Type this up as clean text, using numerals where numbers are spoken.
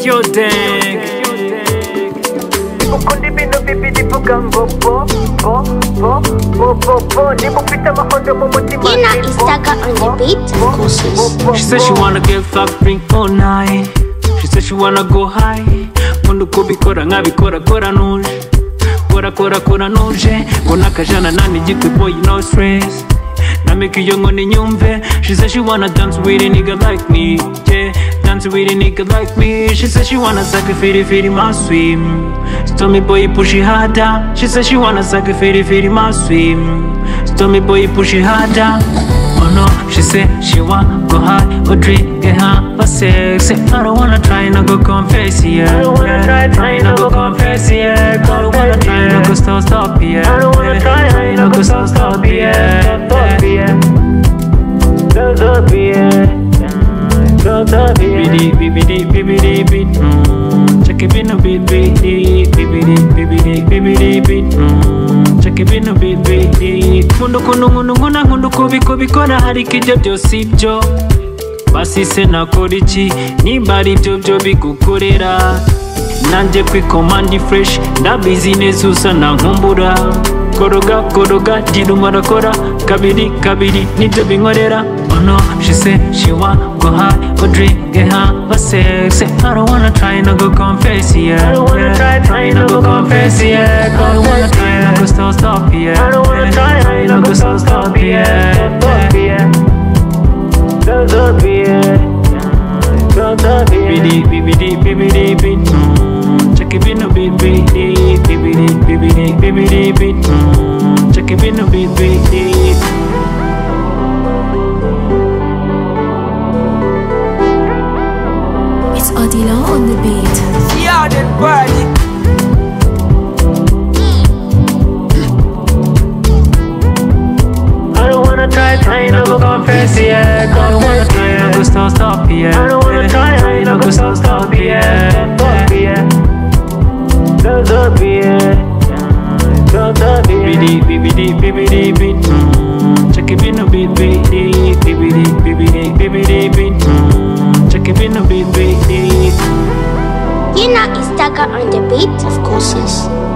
your Denk. She said she wanna get fucked, drink all night. She said she wanna go high. Mundu kubikora ngabikora kora nuje. Kora nuje. Gona kajana nani jikwe boy no stress. Na make you ngoni nyumve. She said she wanna dance with a nigga like me. Yeah, dance with a nigga like me. She said she wanna suck a fitty my swim. She told me boy push it harder. She said she wanna suck a fitty my swim. She told me boy push it harder. Oh no, she said she wanna go high or drink, get high or sex. I don't wanna try, no go confess, yeah. I don't wanna try, no go confess, yeah. I don't wanna try, no go stop, yeah. I don't wanna try, no go stop, yeah. Bibiri, check it in a bibiri, check it in a bibiri. Mundu kubikora hari kijya byose ibyo. Basi se nakora iki niba ari byo bigukorera. Nanjye kwikomandi fresh ndabizi neza usa na nkumbura. Koroga diruma rakora kabiri nibyo binkorera. Oh no, she said she wanna go high or drink, get high or sex. I don't wanna try, no go confess, yeah. I don't wanna try, no go confess, yeah. I don't wanna try, no go stop, yeah. I don't wanna try, no go stop, yeah. Bibiri, check it in a bibiri, check it in a bibiri. It's Odiro on the beat. Yeah, that party. I don't wanna try, no go confess, yeah. I don't wanna try, no go stop, yeah. I don't wanna try, no go stop, yeah. Bibiri, check it in a bibiri, check it in a bibiri. It's cyaka on the beat, of course.